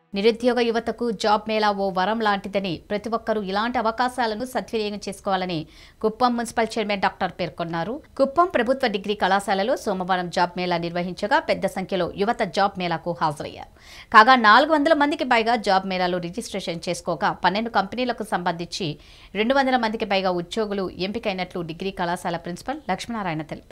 నిరుద్యోగ యువతకు జాబ్ మేళా ఓ వరం లాంటిదని ప్రతి ఒక్కరూ ఇలాంటి అవకాశాలను సద్వినియోగం చేసుకోవాలని కుప్పం మున్సిపల్ చైర్మన్ డాక్టర్ పేర్కొన్నారు. కుప్పం ప్రభుత్వ డిగ్రీ కళాశాలలో సోమవారం జాబ్ మేళా నిర్వహించగా పెద్ద సంఖ్యలో యువత జాబ్ మేళాకు హాజరయ్యారు. కాగా 400 మందికి పైగా జాబ్ మేళాలో రిజిస్ట్రేషన్ చేసుకోగా 12 కంపెనీలకు సంబంధించి 200 మందికి పైగా ఉద్యోగులు ఎంపికైనట్లు డిగ్రీ కళాశాల ప్రిన్సిపల్ లక్ష్మీనారాయణ తెలిపారు.